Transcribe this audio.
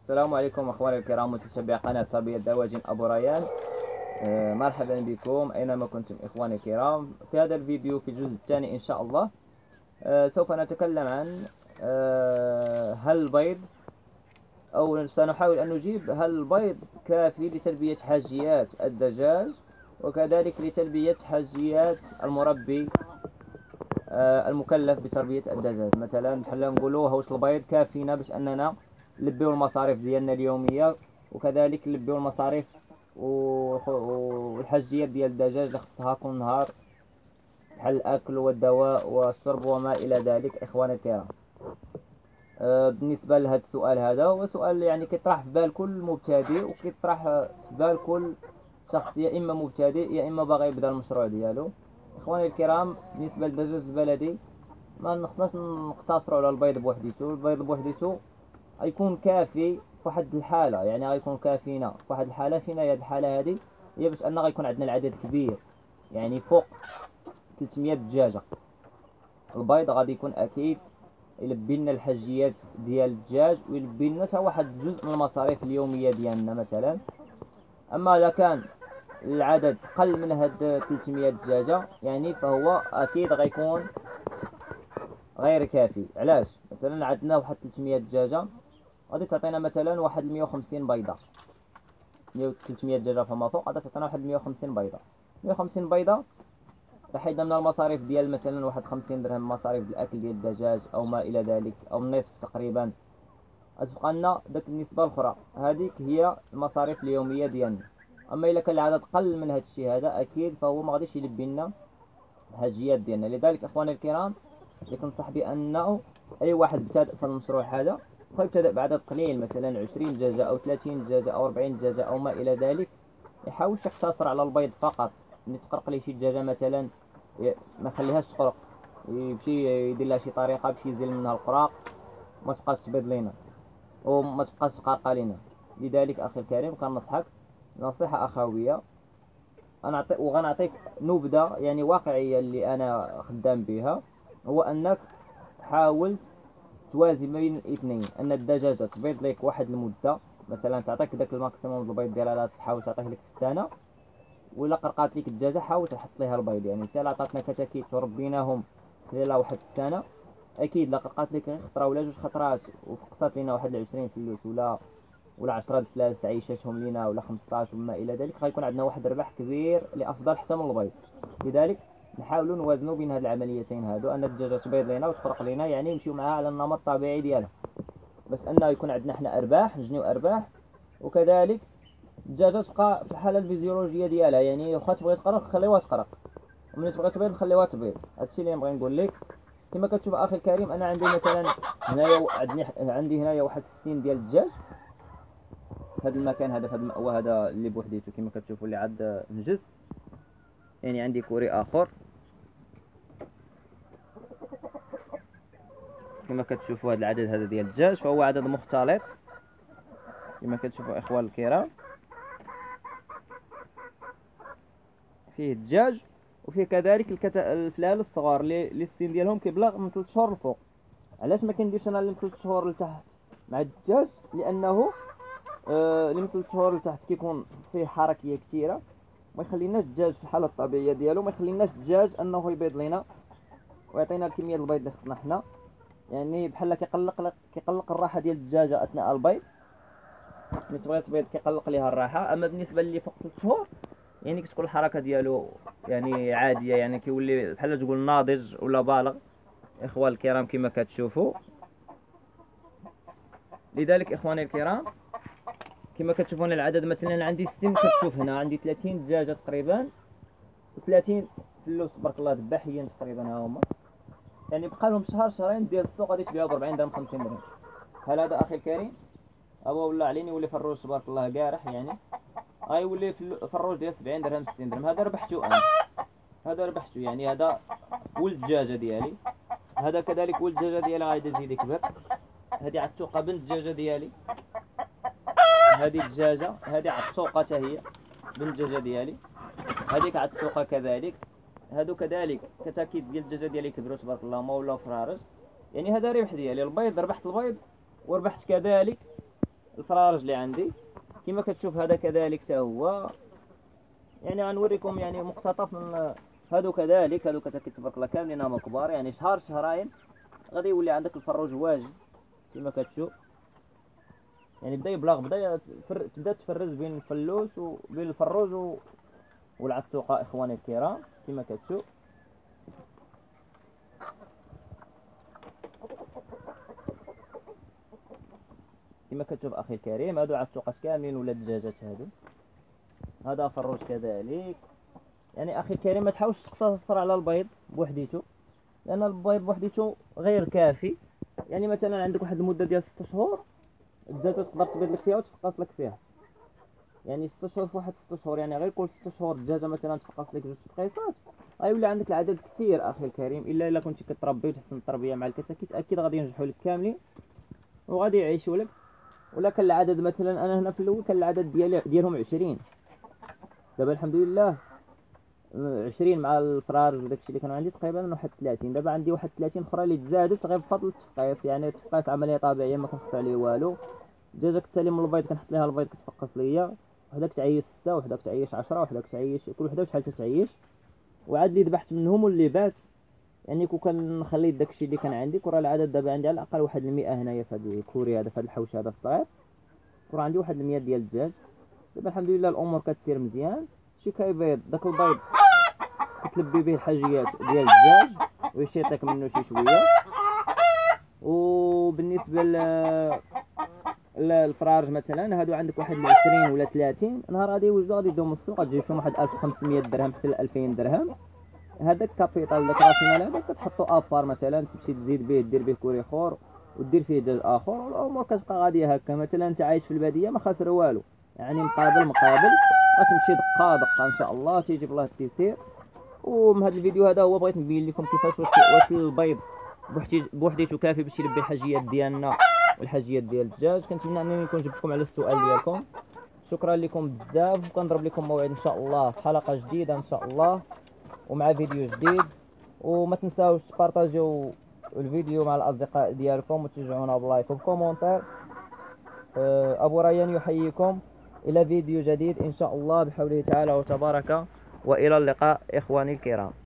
السلام عليكم أخواني الكرام متتبعي قناة تربية دواجن أبو ريان. مرحبا بكم أينما كنتم إخواني الكرام. في هذا الفيديو في الجزء الثاني إن شاء الله سوف نتكلم عن هل البيض، أو سنحاول أن نجيب هل البيض كافي لتلبية حاجيات الدجاج وكذلك لتلبية حاجيات المربي المكلف بتربية الدجاج. مثلا بحال نقولوا واش البيض كافينا باش أننا نلبيو المصاريف ديالنا اليوميه، وكذلك نلبيو المصاريف والحاجيات ديال الدجاج اللي خصها كل نهار، بحال الاكل والدواء والشرب وما الى ذلك. اخواني الكرام، بالنسبه لهذا السؤال، هذا هو سؤال يعني كيطرح في بال كل مبتدئ، وكيطرح في بال كل شخص يا اما مبتدئ يا اما باغي يبدا المشروع ديالو. اخواني الكرام، بالنسبه للدجاج البلدي ما نخصناش نقتصروا على البيض بوحديتو. البيض بوحديتو غيكون كافي في واحد الحاله، يعني غيكون كافينا في واحد الحاله. فينا هي الحاله هذه؟ هي باش ان غيكون عندنا العدد كبير، يعني فوق 300 دجاجه. البيض غادي يكون اكيد يلبي لنا الحاجيات ديال الدجاج، ويلبي لنا حتى واحد جزء من المصاريف اليوميه ديالنا مثلا. اما اذا كان العدد قل من هاد 300 دجاجه، يعني فهو اكيد غيكون غير كافي. علاش؟ مثلا عندنا واحد 300 دجاجه غادي تعطينا مثلا واحد 150 بيضه. 300 دجاجه فما فوق غادي تعطينا واحد 150 بيضه. 150 بيضه حيدنا من المصاريف ديال مثلا واحد 50 درهم مصاريف الاكل ديال الدجاج او ما الى ذلك، او النصف تقريبا. غتبقى لنا داك النسبه الاخرى، هذيك هي المصاريف اليوميه ديالنا. اما الا كان العدد قل من هذا الشيء هذا، اكيد فهو ما غاديش يلبي لنا الحاجيات ديالنا. لذلك اخواني الكرام، كنصح بانه اي واحد ابتدأ في المشروع هذا فيبتدأ بعدد قليل، مثلا 20 دجاجة أو 30 دجاجة أو 40 دجاجة أو ما إلى ذلك. يحاولش يقتصر على البيض فقط. ملي تقرق ليه شي دجاجة مثلا، ما يخليهاش تقرق، يمشي يدير لها شي طريقة باش يزيل منها القراق، ما تبقاش تبيض لينا وما تبقاش تقرقى لينا. لذلك أخي الكريم، كنصحك نصيحة أخوية، وغنعطيك نبذة يعني واقعية اللي أنا خدام بها. هو أنك حاول توازي ما بين الاثنين، ان الدجاجه تبيض لك واحد المده، مثلا تعطيك داك الماكسيموم البيض ديالها لا تحاول تعطيه لك في السنه. ولا قرقات لك الدجاجه حاول تحط ليها البيض، يعني حتى لا عطاتنا كتاكيت وربيناهم خلال واحد السنه، اكيد لا قرقات لك غير خطره ولا جوج خطرات وفقصات لينا واحد 20 فلوس ولا 10 الفلاس عيشتهم لينا، ولا 15 وما الى ذلك، غيكون عندنا واحد الربح كبير لافضل حتى من البيض. لذلك نحاولوا نوازنوا بين هاد العمليتين هادو، ان الدجاجه تبيض لينا وتفرق لينا، يعني نمشيو معاها على النمط الطبيعي ديالها، بس انه يكون عندنا حنا ارباح، نجنيو ارباح. وكذلك الدجاجه تبقى في الحاله الفيزيولوجيه ديالها، يعني واخا تبغي تقرق خليوها تقرق، وملي تبغي تبيض خليوها تبيض. هادشي اللي نبغي نقول لك. كما كتشوف اخي الكريم، انا عندي مثلا هنايا عندي هنايا واحد 60 ديال الدجاج في هذا المكان هذا، في هذا المأوى هذا اللي بوحديته كما كتشوفوا، اللي عاد نجس. يعني عندي كوري اخر كما كتشوفوا. هذا العدد هذا ديال الدجاج فهو عدد مختلط كما كتشوفوا اخوان الكرام. فيه الدجاج وفيه كذلك الفلال الصغار اللي السن ديالهم كيبلغ من 3 شهور الفوق. علاش ما كنديرش انا اللي من 3 شهور لتحت مع الدجاج؟ لانه اللي من 3 شهور لتحت كيكون فيه حركيه كثيره، ما يخليناش الدجاج في الحاله الطبيعيه ديالو، ما يخليناش الدجاج انه يبيض لينا ويعطينا الكميه البيض اللي خصنا حنا. يعني بحال كيقلق الراحه ديال الدجاجه اثناء البيض. ملي تبغي تبيض كيقلق ليها الراحه. اما بالنسبه اللي فوق 3 شهور، يعني كتكون الحركه ديالو يعني عاديه، يعني كيولي بحال تقول ناضج ولا بالغ اخوان الكرام كما كتشوفوا. لذلك اخواني الكرام، كما كتشوفون العدد، مثلا عندي 60، كتشوف هنا عندي 30 دجاجه تقريبا و30 فلوس تبارك الله ذباحيين تقريبا ها هما. يعني بقى لهم شهر شهرين ديال السوق غادي تبيعوا ب 40 درهم 50 درهم. هل هذا اخي الكريم؟ ابا والله عليني يولي فروج تبارك الله قارح، يعني غيولي فروج ديال 70 درهم 60 درهم. هذا ربحته انا، هذا ربحته، يعني هذا ولد الدجاجه ديالي. هذا كذلك ولد الدجاجه ديالي غادي يزيد يكبر. هذه عتوقه بنت الدجاجه ديالي، هذه الدجاجه هذه عتوقه حتى هي بنت الدجاجه ديالي. هذيك عتوقه كذلك. هادو كذلك كتاكيت ديال الدجاجه ديالي كبروا تبارك الله، ما ولاو فرارج. يعني هذا ربح ديالي، البيض ربحت البيض، وربحت كذلك الفرارج اللي عندي كما كتشوف هذا كذلك حتى هو. يعني غنوريكم يعني مقتطف من هادو كذلك. هادو تبارك الله كاملين هما كبار، يعني شهر شهرين غادي يولي عندك الفروج واجد كما كتشوف. يعني بدا يبلغ، تبدا تفرز بين الفلوس وبين الفروج والعتوقة اخواني الكرام كما كتشوف. كما كتشوف اخي الكريم هادو عتوقات كاملين ولاد الدجاجات هادو. هذا فروج كذلك. يعني اخي الكريم ما تحاولش تقتصر على البيض بوحديتو، لان البيض بوحديتو غير كافي. يعني مثلا عندك واحد المده ديال 6 شهور الدجاجه تقدر تبيض لك فيها وتفقس لك فيها. يعني 6 شهور في واحد 6 شهور، يعني غير كل 6 شهور الدجاجه مثلا تفقس لك 2 تفقيصات، غيولي عندك العدد كثير اخي الكريم. الا كنتي كتربي وتحسن التربيه مع الكتاكيت اكيد غادي ينجحوا لك كاملين وغادي يعيشوا لك. ولا كان العدد مثلا انا هنا في الاول كان العدد ديالهم 20، دابا الحمد لله 20 مع الفرارج وداكشي اللي كانوا عندي تقريبا واحد 30. دابا عندي واحد 30 اخرى اللي تزادت غير بفضل التفقيس. يعني تفقيس عمليه طبيعيه ما كنخسر عليه والو. الدجاجه كتسالي من البيض كنحط ليها البيض كتفقس ليا، وحده كتعيش 6 وحده كتعيش 10 وحده كتعيش كل وحده شحال تتعيش. وعاد اللي ذبحت منهم واللي بات يعني كون كنخلي داكشي اللي كان عندي كره العدد دابا عندي على الاقل واحد 100 هنايا في هذا الكوري هذا في هذا الحوش هذا الصغير. كره عندي واحد 100 ديال الدجاج. دابا الحمد لله الامور كتسير مزيان. شي كيبيض داك البيض كتلبي به الحاجيات ديال الدجاج ويشيطيك منه شي شويه. وبالنسبه الفرارج مثلا هادو عندك واحد 20 ولا 30 نهار غادي يوجدوا غادي يدوم السوق غتجيب فيهم واحد 1500 درهم حتى ل 2000 درهم. هذاك كابيطال داك راس المال هذاك كتحطو ابار مثلا تمشي تزيد به دير به كوري خور ودير فيه دجاج اخر والامور كتبقى غاديه هكا. مثلا انت عايش في الباديه ما خاسر والو، يعني مقابل غتمشي دقه دقه ان شاء الله تيجي الله التيسير. ومن هذا الفيديو هذا هو بغيت نبين لكم كيفاش واش البيض بوحديتو كافي باش يلبي الحاجيات ديالنا والحاجيات ديال الدجاج. كنتمنى انني نكون جبتكم على السؤال ديالكم. شكرا لكم بزاف، وكنضرب لكم موعد ان شاء الله في حلقه جديده ان شاء الله ومع فيديو جديد. وما تنساوش تبارطاجيو الفيديو مع الاصدقاء ديالكم وتشجعونا بلايك وبكومونتير. ابو ريان يحييكم الى فيديو جديد ان شاء الله بحوله تعالى وتبارك، والى اللقاء اخواني الكرام.